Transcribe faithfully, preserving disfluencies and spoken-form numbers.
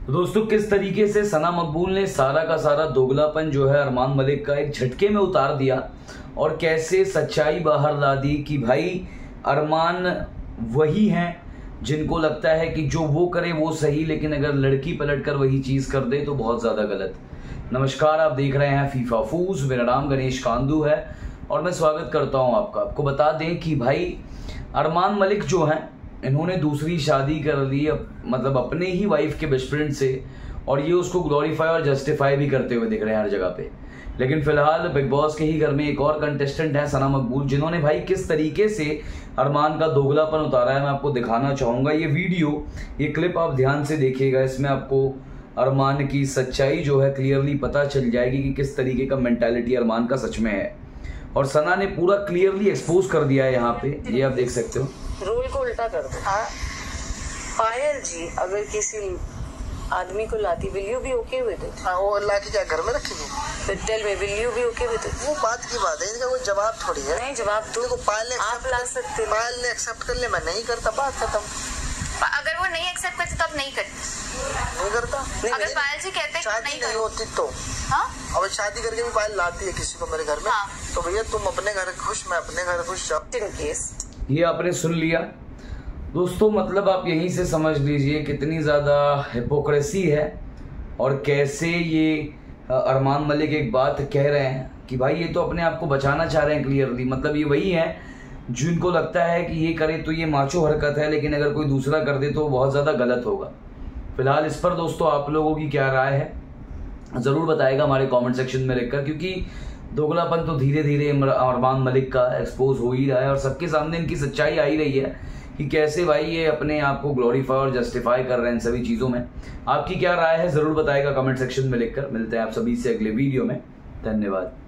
तो दोस्तों किस तरीके से सना मकबूल ने सारा का सारा दोगलापन जो है अरमान मलिक का एक झटके में उतार दिया और कैसे सच्चाई बाहर ला दी कि भाई अरमान वही हैं जिनको लगता है कि जो वो करे वो सही, लेकिन अगर लड़की पलट कर वही चीज़ कर दे तो बहुत ज़्यादा गलत। नमस्कार, आप देख रहे हैं फीफा फूज। मेरा नाम गणेश कांदू है और मैं स्वागत करता हूं आपका। आपको बता दें कि भाई अरमान मलिक जो हैं इन्होंने दूसरी शादी कर ली, मतलब अपने ही वाइफ के बेस्ट फ्रेंड से, और ये उसको ग्लोरीफाई और जस्टिफाई भी करते हुए दिख रहे हैं हर जगह पे। लेकिन फिलहाल बिग बॉस के ही घर में एक और कंटेस्टेंट है सना मकबूल, जिन्होंने भाई किस तरीके से अरमान का दोगलापन उतारा है मैं आपको दिखाना चाहूँगा। ये वीडियो, ये क्लिप आप ध्यान से देखिएगा, इसमें आपको अरमान की सच्चाई जो है क्लियरली पता चल जाएगी कि किस तरीके का मेंटालिटी अरमान का सच में है। और सना ने पूरा क्लियरली एक्सपोज कर दिया है यहाँ पे, ये आप देख सकते हो। रोल को उल्टा कर दो। हाँ, पायल जी अगर किसी आदमी को लाती, will you be okay with it? हाँ, वो ला के क्या घर में रखेगी? फिर tell me, will you be okay with it? वो बात की बात है, इनका कोई जवाब थोड़ी है। नहीं, जवाब दो। देखो, पायल ने आप ला सकते हो। पायल ने एक्सेप्ट कर ले, मैं नहीं करता, बात खत्म। अगर वो नहीं एक्सेप्ट करते तो अब नहीं करते, नहीं करता। अगर पायल जी कहते शादी नहीं, नहीं होती तो हाँ, अब शादी करके भी पायल लाती है किसी को मेरे घर में, हाँ। तो भैया तुम अपने घर खुश, मैं अपने घर खुश। इन केस ये आपने सुन लिया दोस्तों, मतलब आप यहीं से समझ लीजिए कितनी ज़्यादा हिपोक्रेसी है और कैसे ये अरमान मलिक एक बात कह रहे हैं कि भाई ये तो अपने आप को बचाना चाह रहे हैं क्लियरली। मतलब ये वही है जिनको लगता है कि ये करे तो ये माचो हरकत है, लेकिन अगर कोई दूसरा कर दे तो बहुत ज़्यादा गलत होगा। फिलहाल इस पर दोस्तों आप लोगों की क्या राय है ज़रूर बताएगा हमारे कमेंट सेक्शन में लिखकर, क्योंकि दोगलापन तो धीरे धीरे अरमान मलिक का एक्सपोज हो ही रहा है और सबके सामने इनकी सच्चाई आ ही रही है कि कैसे भाई ये अपने आप को ग्लोरीफाई और जस्टिफाई कर रहे हैं इन सभी चीज़ों में। आपकी क्या राय है ज़रूर बताएगा कमेंट सेक्शन में लिखकर। मिलते हैं आप सभी से अगले वीडियो में, धन्यवाद।